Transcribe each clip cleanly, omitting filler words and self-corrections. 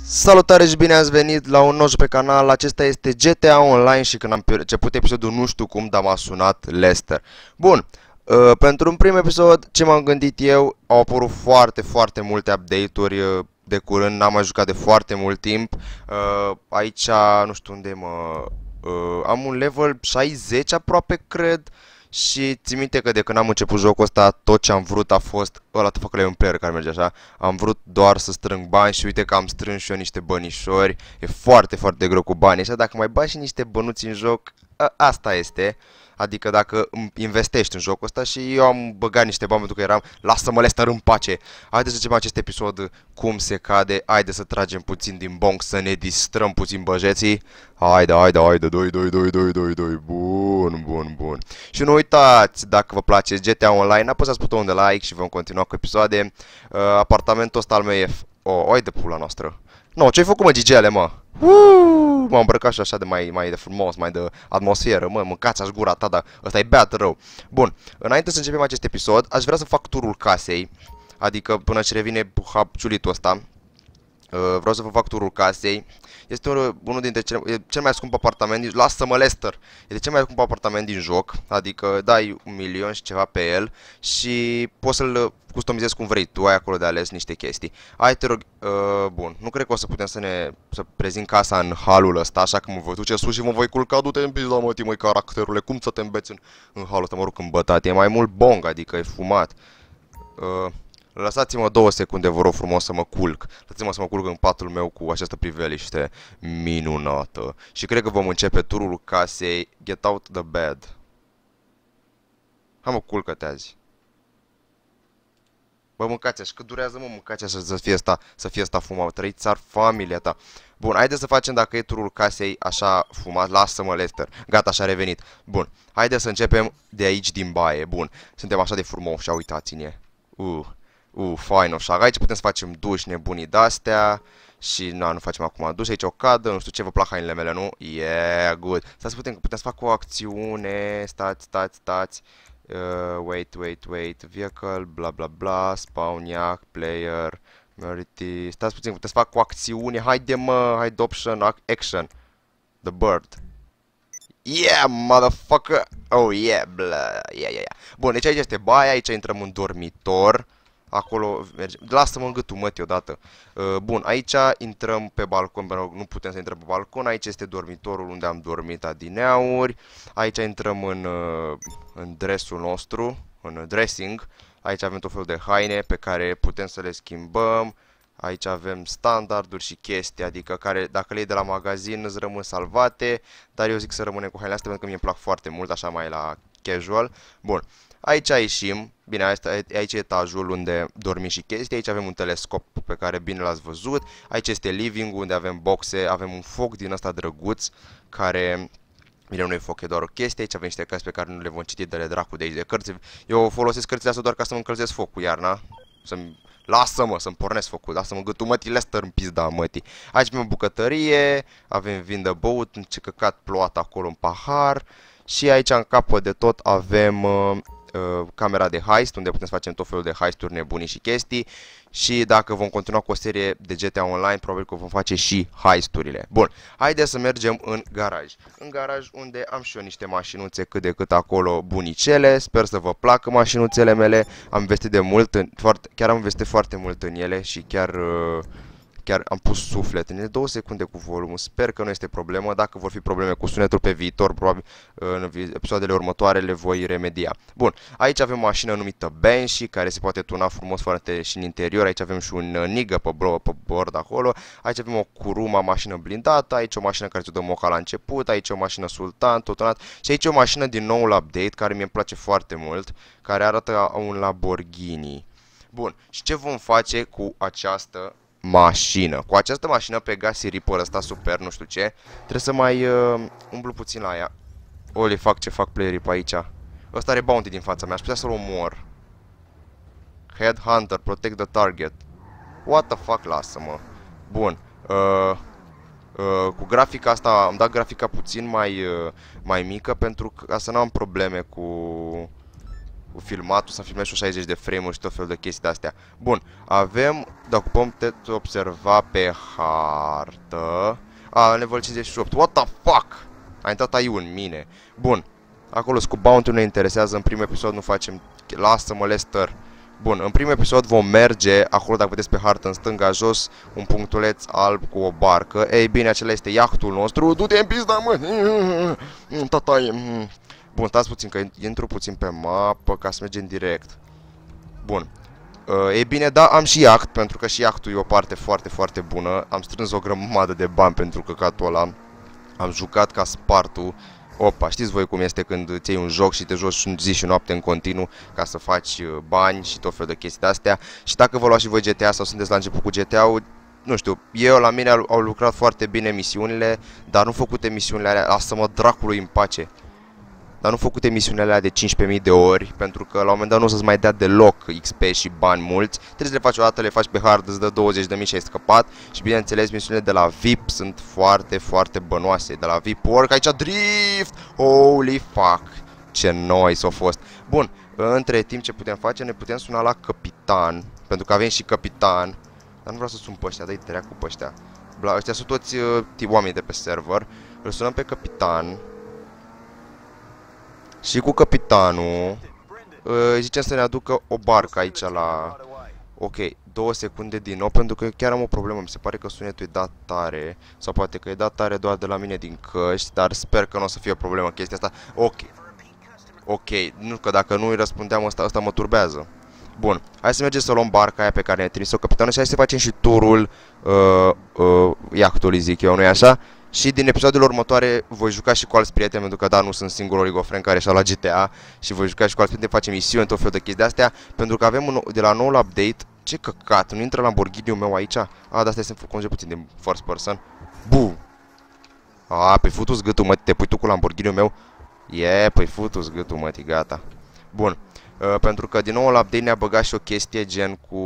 Salutare și bine ați venit la un nou joc pe canal. Acesta este GTA Online și când am început episodul nu știu cum, dar m-a sunat Lester. Bun, pentru un prim episod ce m-am gândit eu, au apărut foarte multe update-uri de curând, n-am mai jucat de foarte mult timp. Aici, nu știu unde mă... am un level 60 aproape, cred. Și țin minte că de când am început jocul ăsta, tot ce am vrut a fost ăla tăfăcăle un player care merge așa. Am vrut doar să strâng bani și uite că am strâns și eu niște bănișori. E foarte greu cu banii așa, dacă mai bagi și niște bănuți în joc, asta este. Adică dacă investești în jocul ăsta și eu am băgat niște bani pentru că eram, lasă-mă Lester în pace. Haideți să facem acest episod cum se cade, haide să tragem puțin din bong, să ne distrăm puțin băjeții. Haide, doi, bun. Și nu uitați, dacă vă place GTA Online, apăsați butonul de like și vom continua cu episoade. Apartamentul ăsta al meu e... oi de pula noastră. No, ce-ai făcut, mă, Gigele, mă? M-am îmbrăcat și așa de mai de frumos, mai de atmosferă, mă, mâncați-aș gura ta, dar ăsta e beat rău. Bun, înainte să începem acest episod, aș vrea să fac turul casei, adică până ce revine ciulitul ăsta. Vreau să vă fac turul casei. Este unul dintre cel mai scump apartament din... Lasă-mă, Lester! Este cel mai scump apartament din joc, adică dai 1.000.000 și ceva pe el și poți să-l customizezi cum vrei. Tu ai acolo de ales niște chestii. Hai, te rog, bun, nu cred că o să putem să prezint casa în halul ăsta, așa că mă voi duce sus și mă voi culca. Du-te în pizda, măi, caracterule, cum să te îmbeți în halul ăsta, mă rog, în bătat. E mai mult bong, adică e fumat. Lăsați-mă 2 secunde, vă rog frumos, să mă culc. Lăsați-mă să mă culc în patul meu cu această priveliște minunată. Și cred că vom începe turul casei. Get out the bed. Hai, mă, culcă-te azi. Bă, mâncați așa, cât durează, mă, mâncați așa să fie asta fumat. Trăiți ar familia ta. Bun, haideți să facem dacă e turul casei așa fumat. Lasă-mă, Lester. Gata, așa a revenit. Bun, haideți să începem de aici din baie. Bun, suntem așa de frumoși, uitați-ne. Fain, așa. Aici putem să facem duș, nebunii de-astea. Și nu facem acum duș, aici o cadă, nu știu ce, vă plac hainele mele, nu? Yeah, good. Stați, putem să fac o acțiune, stați. Wait, vehicle, bla, spawn, yak, player, merity. Stați puțin, putem să fac o acțiune, haide mă, haide option, action. The bird. Yeah, motherfucker. Oh, yeah, blah, yeah. Bun, deci aici este baia, aici intrăm în dormitor. Acolo mergem. Lasă-mă în gâtul, mă, odată. Bun, aici intrăm pe balcon, nu putem să intrăm pe balcon. Aici este dormitorul unde am dormit adineauri. Aici intrăm în dresul nostru, în dressing. Aici avem tot felul de haine pe care putem să le schimbăm. Aici avem standarduri și chestii, adică care, dacă le iei de la magazin, îți rămân salvate. Dar eu zic să rămânem cu hainele astea pentru că mie îmi plac foarte mult, așa mai la casual. Bun. Aici ieșim, bine, aici e etajul unde dormim și chestii, aici avem un telescop pe care bine l-ați văzut, aici este living unde avem boxe, avem un foc din ăsta drăguț, care, bine, nu e foc, e doar o chestie, aici avem niște cărți pe care nu le vom citi de dracu de aici de cărți, eu folosesc cărțile astea doar ca să mă încălzesc focul iarna, lasă-mă să-mi pornesc focul, lasă-mă gâtul mătii, Lester în pizda mătii. Aici avem o bucătărie, avem vin de băut, ce căcat plouat acolo în pahar și aici în capăt de tot avem... camera de heist, unde putem să facem tot felul de heisturi nebunii și chestii. Și dacă vom continua cu o serie de GTA Online, probabil că vom face și heisturile. Bun, haideți să mergem în garaj. În garaj unde am și eu niște mașinuțe cât de cât acolo bunicele. Sper să vă placă mașinuțele mele. Am investit de mult, chiar am investit foarte mult în ele și chiar am pus suflet în ele. 2 secunde cu volumul, sper că nu este problemă. Dacă vor fi probleme cu sunetul pe viitor, probabil în episoadele următoare le voi remedia. Bun, aici avem o mașină numită Banshee, care se poate tuna frumos foarte și în interior. Aici avem și un Nigga pe bord acolo. Aici avem o Kuruma, mașină blindată. Aici o mașină care ți-o dă moca la început. Aici o mașină Sultan, tot tunat. Și aici o mașină din noul update, care mie îmi place foarte mult, care arată un Lamborghini. Bun, și ce vom face cu această mașină? Cu această mașină pe gas Reaper ăsta super, nu știu ce. Trebuie să mai umblu puțin la ea. Oli, fac ce fac playerii pe aici. Ăsta are bounty din fața mea, aș putea să-l omor. Headhunter, protect the target. What the fuck, lasă-mă. Bun. Cu grafica asta, am dat grafica puțin mai mică pentru ca să nu am probleme cu filmatul, să filmezi și 60 de frame-uri și tot felul de chestii de-astea. Bun, avem, dacă puteți observa pe hartă... level 58, what the fuck? A intrat aiu în mine. Bun, acolo cu bounty-ul ne interesează, în primul episod nu facem... Lasă-mă, Lester. Bun, în primul episod vom merge, acolo dacă vedeți pe hartă în stânga jos, un punctuleț alb cu o barcă. Ei bine, acela este iahtul nostru. Du-te în pizda, mă! Tataie! Bun, stați puțin, că intru puțin pe mapă ca să mergem direct. Bun. Ei bine, da, am și iaht, pentru că și iahtul e o parte foarte, foarte bună. Am strâns o grămadă de bani pentru căcatul ăla. Am jucat ca spartul. Opa, știți voi cum este când îți iei un joc și te joci zi și noapte în continuu ca să faci bani și tot felul de chestii de-astea. Și dacă vă luați și voi GTA sau sunteți la început cu GTA-ul, nu știu, la mine au lucrat foarte bine misiunile, dar nu făcute misiunile alea, lasă-mă dracului în pace. Dar nu făcute misiunile alea de 15.000 de ori, pentru că la un moment dat nu o să-ți mai dea deloc XP și bani mulți. Trebuie să le faci o dată, le faci pe hard, îți dă 20.000 și ai scăpat. Și bineînțeles, misiunile de la VIP sunt foarte, foarte bănoase. De la VIP Work, aici drift! Holy fuck! Ce noi s-a fost! Bun, între timp ce putem face, ne putem suna la capitan, pentru că avem și capitan. Dar nu vreau să sun pe ăștia, dă-i treacu pe ăștia. Ăștia sunt toți oameni de pe server. Îl sunăm pe capitan. Și cu capitanul îi zicem să ne aducă o barcă aici la... Ok, 2 secunde din nou, pentru că chiar am o problemă. Mi se pare că sunetul e dat tare. Sau poate că e dat tare doar de la mine din căști. Dar sper că nu o să fie o problemă chestia asta. Ok. Ok, nu că dacă nu îi răspundeam ăsta mă turbează. Bun, hai să mergem să luăm barca aia pe care ne-a trimis-o capitanul și hai să facem și turul iahtului, zic eu, nu-i așa? Și din episoadele următoare voi juca și cu alți prieteni, pentru că da, nu sunt singurul Ligofren care și-a luat GTA. Și voi juca și cu alți prieteni, facem misiuni, tot felul de chestii de-astea. Pentru că avem de la noul update, ce căcat, nu intră Lamborghini-ul meu aici? Dar asta este să conge puțin din first person. Bu! Păi futu-ți gâtul, mă, te pui tu cu Lamborghini-ul meu? Păi futu-ți gâtul, mă, gata. Bun. Pentru că din nou la update ne-a băgat și o chestie gen cu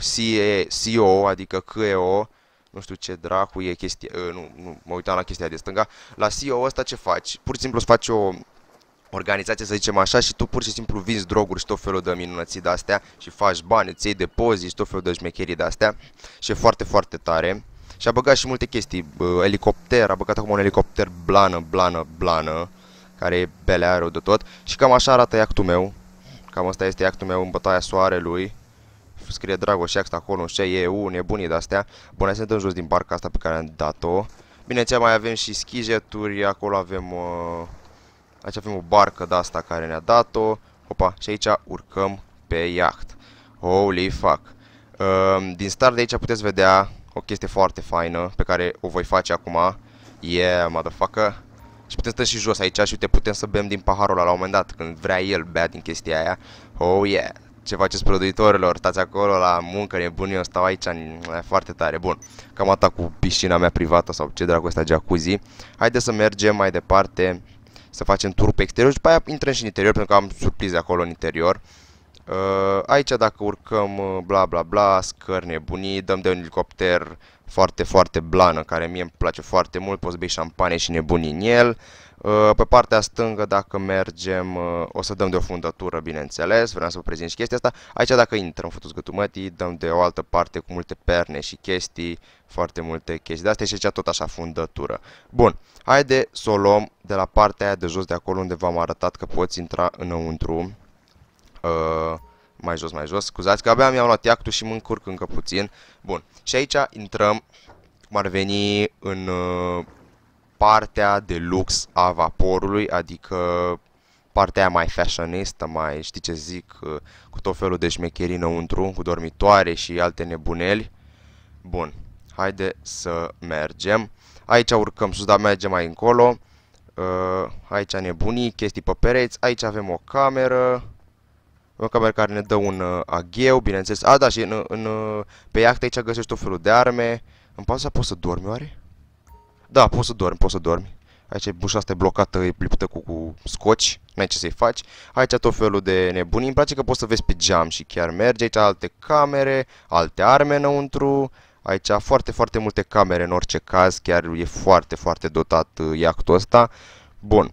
CEO, adică CEO. Nu știu ce dracu e chestia, nu, mă uitam la chestia de stânga. La CEO ăsta ce faci? Pur și simplu îți faci o organizație, să zicem așa, și tu pur și simplu vinzi droguri și tot felul de minunății de-astea și faci bani, îți iei depozit și tot felul de șmecherii de-astea. Și e foarte, foarte tare. Și a băgat și multe chestii, elicopter, a băgat acum un elicopter blană, care e belea rău de tot. Și cam așa arată iactul meu. Cam asta este iactul meu în bătaia soarelui. Scrie Dragoș Iaxt acolo, nu știu ce, EU, nebunii de-astea. Bun, hai să ne dăm jos din barca asta pe care am dat-o. Bineînțeles, mai avem și schijeturi, acolo avem... aici avem o barcă de-asta care ne-a dat-o. Opa, și aici urcăm pe iaht. Holy fuck. Din start de aici puteți vedea o chestie foarte faină pe care o voi face acum. Yeah, motherfucker. Și putem sta și jos aici și uite, putem să bem din paharul ăla la un moment dat, când vrea el bea din chestia aia. Oh yeah. Ce faceți produitorilor? Stați acolo la muncă, nebunii, eu stau aici, e foarte tare. Bun, cam atât cu piscina mea privată sau ce dracu ăsta, jacuzzi. Haideți să mergem mai departe, să facem turul pe exterior și după aia intrăm și în interior, pentru că am surprize acolo în interior. Aici dacă urcăm bla bla bla, scări nebunii, dăm de un elicopter foarte, foarte blană, care mie îmi place foarte mult, poți bei șampanie și nebunii în el. Pe partea stângă, dacă mergem, o să dăm de o fundătură, bineînțeles, vreau să vă prezint și chestia asta. Aici dacă intrăm, futu-ți gâtul mătii, dăm de o altă parte cu multe perne și chestii, foarte multe chestii de astea și aici tot așa fundătură. Bun, haide să o luăm de la partea aia de jos, de acolo unde v-am arătat că poți intra înăuntru. Mai jos, scuzați că abia mi-am luat iactul și mă încurc încă puțin. Bun, și aici intrăm, cum ar veni, în partea de lux a vaporului, adică partea aia mai fashionistă, mai, știi ce zic, cu tot felul de șmecherii înăuntru, cu dormitoare și alte nebuneli. Bun, haide să mergem. Aici urcăm sus, dar mergem mai încolo. Aici nebunii, chestii pe pereți, aici avem o cameră. O cameră care ne dă un agheu, bineînțeles. Da, și pe iaht aici găsești tot felul de arme. În pauza poți să dormi, oare? Da, poți să dormi. Aici bușa asta e blocată, e plipită cu scoci, n-ai ce să-i faci. Aici tot felul de nebunii. Îmi place că poți să vezi pe geam și chiar merge. Aici alte camere, alte arme înăuntru. Aici foarte, foarte multe camere în orice caz. Chiar e foarte, foarte dotat iactul ăsta. Bun.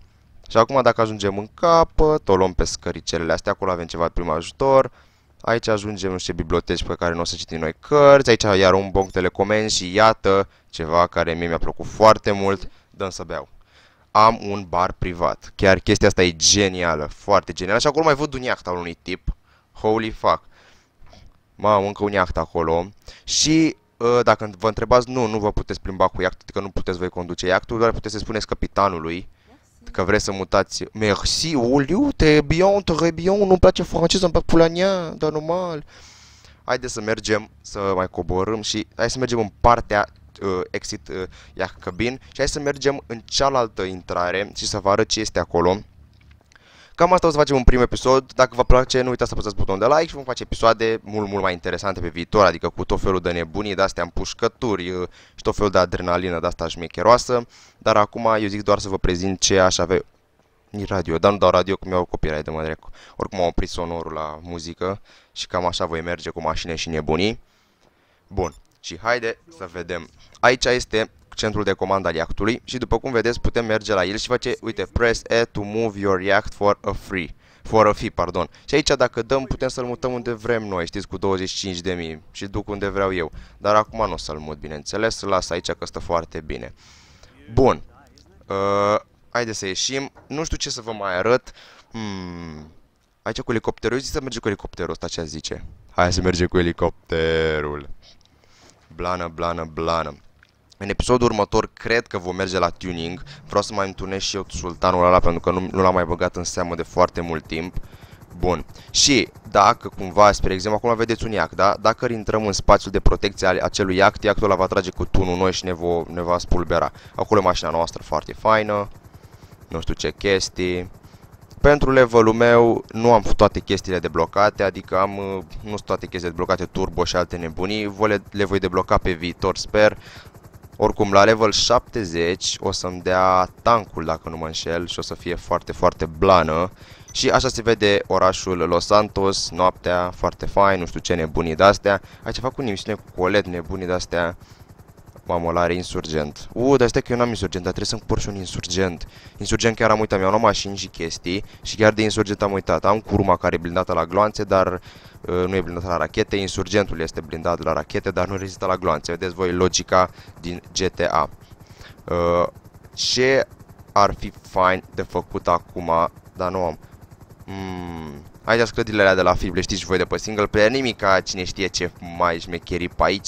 Și acum dacă ajungem în capăt, o luăm pe scăricelele astea, acolo avem ceva prim ajutor. Aici ajungem în niște biblioteci pe care nu o să citim noi cărți, aici iar un bonc telecomenzi și iată ceva care mie mi-a plăcut foarte mult, dăm să beau. Am un bar privat, chiar chestia asta e genială, foarte genială și acolo mai văd un iaht al unui tip, holy fuck. Mamă, încă un iaht acolo și dacă vă întrebați, nu vă puteți plimba cu iahtul, că nu puteți voi conduce iahtul, doar puteți să spuneți capitanului că vreți să mutați. Merci, Oliu, très bien, nu-mi place franceză, îmi plac pulania, dar normal. Haideți să mergem, să mai coborâm și hai să mergem în partea exit yacht cabin și hai să mergem în cealaltă intrare și să vă arăt ce este acolo. Cam asta o să facem în primul episod. Dacă vă place, nu uitați să apăsați butonul de like și vom face episoade mult mai interesante pe viitor, adică cu tot felul de nebunii de-astea împușcături și tot felul de adrenalină de-asta șmecheroasă. Dar acum eu zic doar să vă prezint ce aș avea. E radio, dar nu dau radio că mi-au copyright de mă drecu. Oricum am oprit sonorul la muzică și cam așa voi merge cu mașini și nebunii. Bun, și haide să vedem. Aici este centrul de comandă al iahtului și după cum vedeți putem merge la el și face, uite, press E to move your yacht for a fee, pardon. Și aici dacă dăm putem să-l mutăm unde vrem noi, știți, cu 25.000 și duc unde vreau eu. Dar acum nu o să-l mut, bineînțeles, îl las aici că stă foarte bine. Bun. Haideți să ieșim. Nu știu ce să vă mai arăt. Aici cu elicopterul. Eu zic să mergem cu elicopterul ăsta, ce zice? Hai să mergem cu elicopterul. Blană, blană, blană. În episodul următor cred că vom merge la tuning. Vreau să mai întunesc și eu sultanul ăla pentru că nu l-am mai băgat în seamă de foarte mult timp. Bun. Și dacă cumva, spre exemplu, acum vedeți un iaht, da? Dacă intrăm în spațiul de protecție al acelui iaht, iactul ăla va trage cu tunul noi și ne va spulbera. Acolo e mașina noastră foarte faină. Nu știu ce chestii. Pentru levelul meu nu am toate chestiile deblocate, adică nu sunt toate chestiile deblocate, turbo și alte nebunii. Le voi debloca pe viitor, sper. Oricum, la level 70 o să-mi dea tankul, dacă nu mă înșel, și o să fie foarte, foarte blană. Și așa se vede orașul Los Santos, noaptea, foarte fain, nu știu ce nebunii de-astea. Aici fac un emisiune cu colet nebunii de-astea. Mamă, ăla are insurgent. Dar stai că eu n-am insurgent, dar trebuie să-mi cumpăr și un insurgent. Insurgent chiar am uitat, mi-au luat mașini și chestii și chiar de insurgent am uitat. Am curma care e blindată la gloanțe, dar nu e blindată la rachete. Insurgentul este blindat la rachete, dar nu rezistă la gloanțe. Vedeți voi logica din GTA. Ce ar fi fain de făcut acum, dar nu am. Haideți clădirile alea de la film, le știți și voi de pe single player, nimica, cine știe ce mai șmecherii pe aici.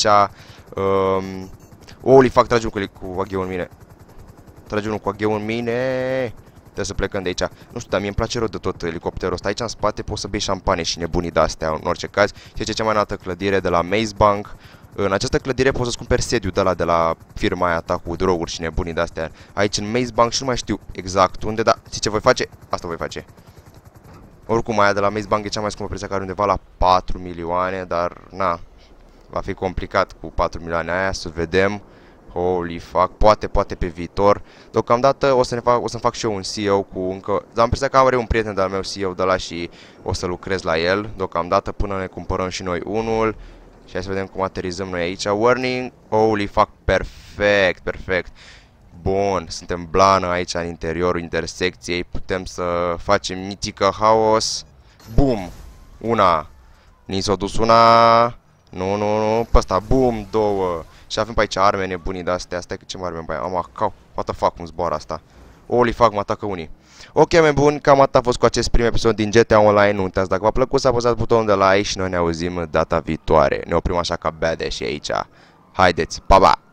Oli, fac, trage unul cu agheu în mine. Trage unul cu agheu în mine. Trebuie să plecăm de aici. Nu știu, dar mie îmi place rău de tot elicopterul ăsta. Aici în spate poți să bei șampane și nebunii de-astea, în orice caz. Și ce cea mai înaltă clădire de la Maze Bank. În această clădire poți să-ți cumperi sediu de la firma aia ta cu droguri și nebunii de-astea. Aici în Maze Bank și nu mai știu exact unde, dar știi ce voi face? Asta voi face. Oricum aia de la Maze Bank e cea mai scumpă preț, care undeva la 4 milioane, dar na, va fi complicat cu 4 milioane aia, să vedem. Holy fuck, poate pe viitor. Deocamdată o să-mi fac și eu un CEO cu încă. Dar am impresia că am un prieten de-al meu CEO de la și o să lucrez la el. Deocamdată până ne cumpărăm și noi unul. Și hai să vedem cum aterizăm noi aici. Warning, holy fuck, perfect. Bun, suntem blană aici în interiorul intersecției. Putem să facem mitică haos. Bum, una. Ni s-a dus una. Nu, pe ăsta, bum, două. Și avem pe aici arme nebunii de-astea. Stai că ce mai arme pe aia? What the fuck, cum zboară asta? Holy fuck, mă atacă unii. Ok, mai bun, cam atât a fost cu acest prim episod din GTA Online. Nu uitați, dacă v-a plăcut să apăsați butonul de like și noi ne auzim data viitoare. Ne oprim așa ca badass și aici. Haideți, pa, pa!